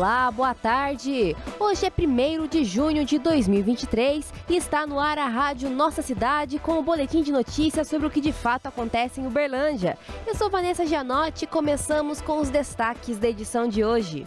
Olá, boa tarde! Hoje é 1º de junho de 2023 e está no ar a Rádio Nossa Cidade com o boletim de notícias sobre o que de fato acontece em Uberlândia. Eu sou Vanessa Gianotti e começamos com os destaques da edição de hoje.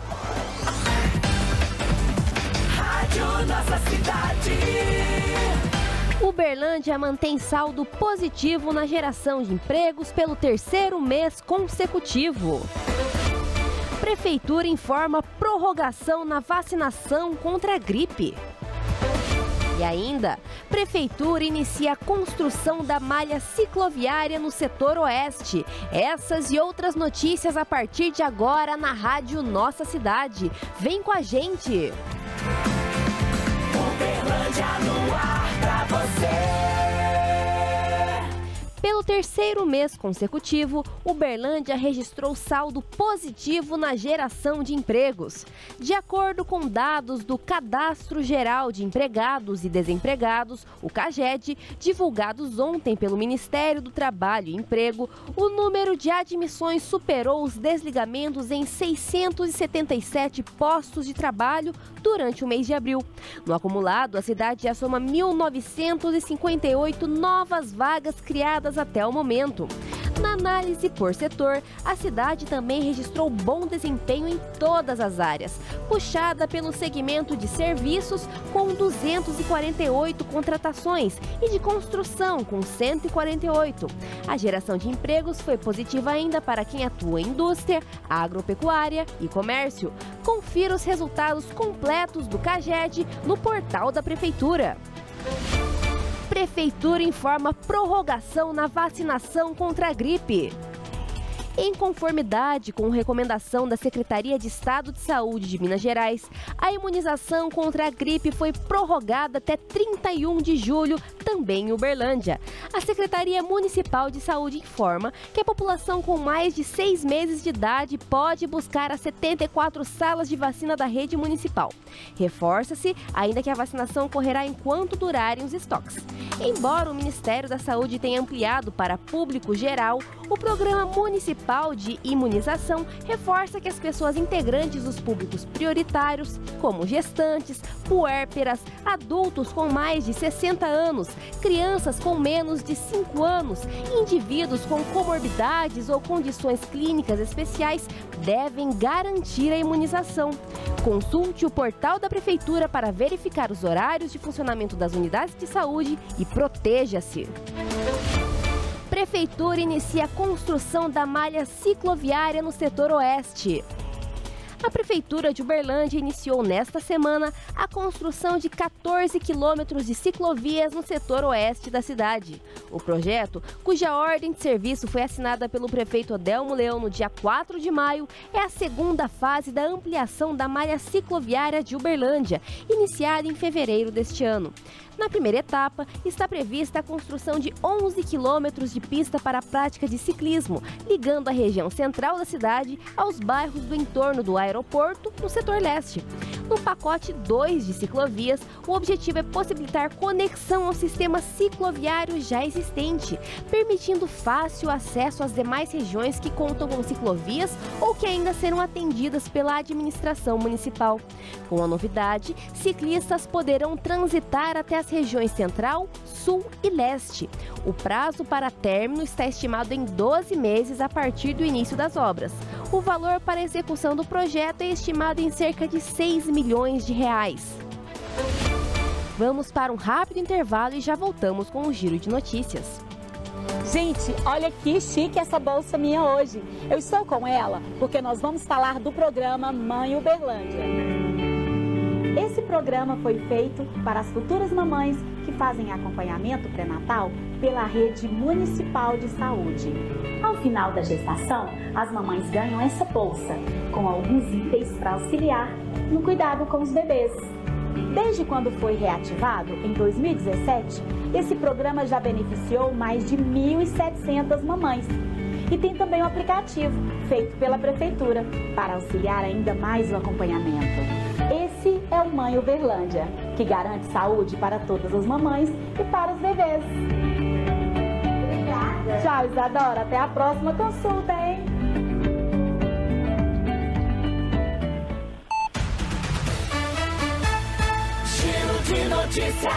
Rádio Nossa Cidade. Uberlândia mantém saldo positivo na geração de empregos pelo 3º mês consecutivo. Prefeitura informa prorrogação na vacinação contra a gripe. E ainda, Prefeitura inicia a construção da malha cicloviária no setor oeste. Essas e outras notícias a partir de agora na Rádio Nossa Cidade. Vem com a gente! Uberlândia no ar pra você! Pelo 3º mês consecutivo, Uberlândia registrou saldo positivo na geração de empregos. De acordo com dados do Cadastro Geral de Empregados e Desempregados, o CAGED, divulgados ontem pelo Ministério do Trabalho e Emprego, o número de admissões superou os desligamentos em 677 postos de trabalho durante o mês de abril. No acumulado, a cidade já soma 1.958 novas vagas criadas até o momento. Na análise por setor, a cidade também registrou bom desempenho em todas as áreas, puxada pelo segmento de serviços com 248 contratações e de construção com 148. A geração de empregos foi positiva ainda para quem atua em indústria, agropecuária e comércio. Confira os resultados completos do CAGED no portal da Prefeitura. Prefeitura informa prorrogação na vacinação contra a gripe. Em conformidade com recomendação da Secretaria de Estado de Saúde de Minas Gerais, a imunização contra a gripe foi prorrogada até 31 de julho, também em Uberlândia. A Secretaria Municipal de Saúde informa que a população com mais de 6 meses de idade pode buscar as 74 salas de vacina da rede municipal. Reforça-se ainda que a vacinação ocorrerá enquanto durarem os estoques. Embora o Ministério da Saúde tenha ampliado para público geral, o Programa Municipal de Imunização reforça que as pessoas integrantes dos públicos prioritários, como gestantes, puérperas, adultos com mais de 60 anos, crianças com menos de 5 anos, indivíduos com comorbidades ou condições clínicas especiais, devem garantir a imunização. Consulte o portal da Prefeitura para verificar os horários de funcionamento das unidades de saúde e proteja-se. Prefeitura inicia a construção da malha cicloviária no setor oeste. A Prefeitura de Uberlândia iniciou nesta semana a construção de 14 quilômetros de ciclovias no setor oeste da cidade. O projeto, cuja ordem de serviço foi assinada pelo prefeito Adelmo Leão no dia 4 de maio, é a segunda fase da ampliação da malha cicloviária de Uberlândia, iniciada em fevereiro deste ano. Na primeira etapa, está prevista a construção de 11 quilômetros de pista para a prática de ciclismo, ligando a região central da cidade aos bairros do entorno do aeroporto, no setor leste. No pacote 2 de ciclovias, o objetivo é possibilitar conexão ao sistema cicloviário já existente, permitindo fácil acesso às demais regiões que contam com ciclovias ou que ainda serão atendidas pela administração municipal. Com a novidade, ciclistas poderão transitar até as regiões Central, Sul e Leste. O prazo para término está estimado em 12 meses a partir do início das obras. O valor para a execução do projeto é estimado em cerca de 6 milhões de reais. Vamos para um rápido intervalo e já voltamos com o Giro de Notícias. Gente, olha que chique essa bolsa minha hoje. Eu estou com ela porque nós vamos falar do programa Mãe Uberlândia. Esse programa foi feito para as futuras mamães que fazem acompanhamento pré-natal pela Rede Municipal de Saúde. Ao final da gestação, as mamães ganham essa bolsa, com alguns itens para auxiliar no cuidado com os bebês. Desde quando foi reativado, em 2017, esse programa já beneficiou mais de 1.700 mamães. E tem também um aplicativo, feito pela Prefeitura, para auxiliar ainda mais o acompanhamento. Esse é o Mãe Uberlândia, que garante saúde para todas as mamães e para os bebês. Obrigada. Tchau, Isadora. Até a próxima consulta, hein? Notícias.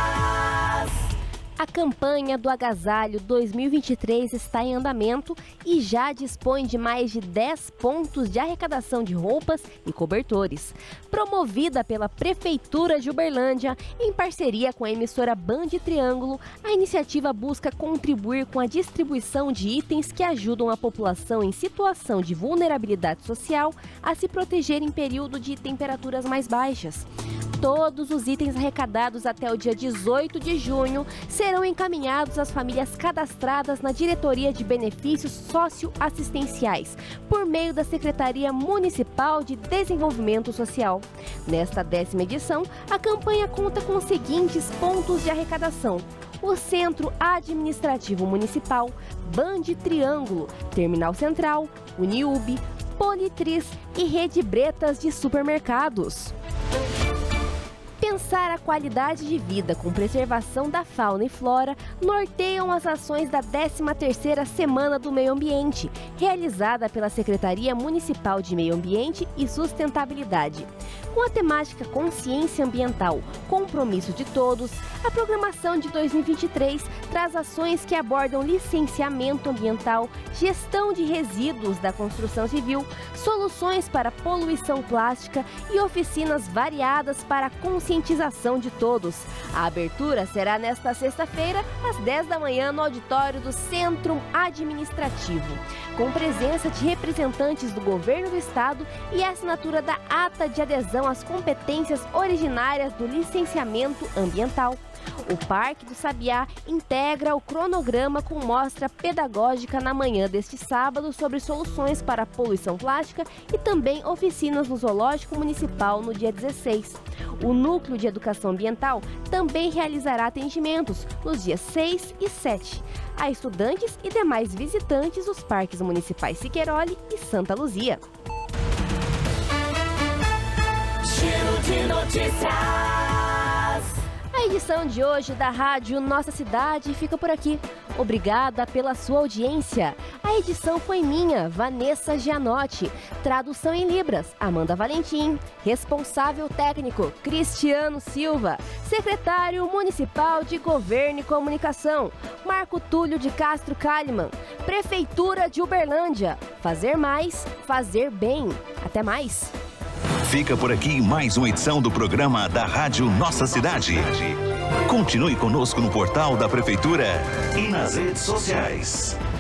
A campanha do Agasalho 2023 está em andamento e já dispõe de mais de 10 pontos de arrecadação de roupas e cobertores. Promovida pela Prefeitura de Uberlândia, em parceria com a emissora Band Triângulo, a iniciativa busca contribuir com a distribuição de itens que ajudam a população em situação de vulnerabilidade social a se proteger em período de temperaturas mais baixas. Todos os itens arrecadados até o dia 18 de junho serão encaminhados às famílias cadastradas na Diretoria de Benefícios Socioassistenciais, por meio da Secretaria Municipal de Desenvolvimento Social. Nesta 10ª edição, a campanha conta com os seguintes pontos de arrecadação: o Centro Administrativo Municipal, Band Triângulo, Terminal Central, Uniub, Politriz e Rede Bretas de Supermercados. Pensar a qualidade de vida com preservação da fauna e flora norteiam as ações da 13ª Semana do Meio Ambiente, realizada pela Secretaria Municipal de Meio Ambiente e Sustentabilidade. Com a temática Consciência Ambiental, Compromisso de Todos, a programação de 2023 traz ações que abordam licenciamento ambiental, gestão de resíduos da construção civil, soluções para poluição plástica e oficinas variadas para a conscientização de todos. A abertura será nesta sexta-feira, às 10 da manhã, no auditório do Centro Administrativo, com presença de representantes do Governo do Estado e a assinatura da ata de adesão às competências originárias do licenciamento ambiental. O Parque do Sabiá integra o cronograma com mostra pedagógica na manhã deste sábado sobre soluções para a poluição plástica e também oficinas no Zoológico Municipal no dia 16. O Núcleo de Educação Ambiental também realizará atendimentos nos dias 6 e 7 a estudantes e demais visitantes dos parques municipais Siqueirole e Santa Luzia. Giro de notícias. A edição de hoje da Rádio Nossa Cidade fica por aqui. Obrigada pela sua audiência. A edição foi minha, Vanessa Gianotti. Tradução em Libras, Amanda Valentim. Responsável técnico, Cristiano Silva. Secretário Municipal de Governo e Comunicação, Marco Túlio de Castro Kalimann. Prefeitura de Uberlândia. Fazer mais, fazer bem. Até mais. Fica por aqui mais uma edição do programa da Rádio Nossa Cidade. Continue conosco no portal da Prefeitura e nas redes sociais.